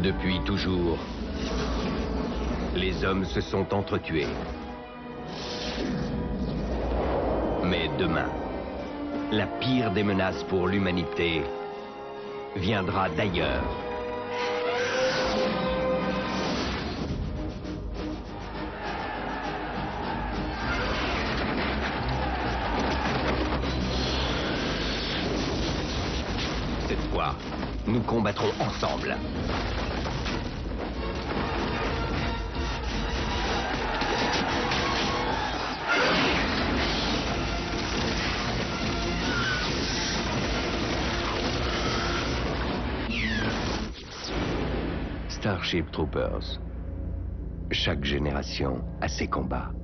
Depuis toujours, les hommes se sont entretués. Mais demain, la pire des menaces pour l'humanité viendra d'ailleurs. Cette fois, nous combattrons ensemble. Starship Troopers. Chaque génération a ses combats.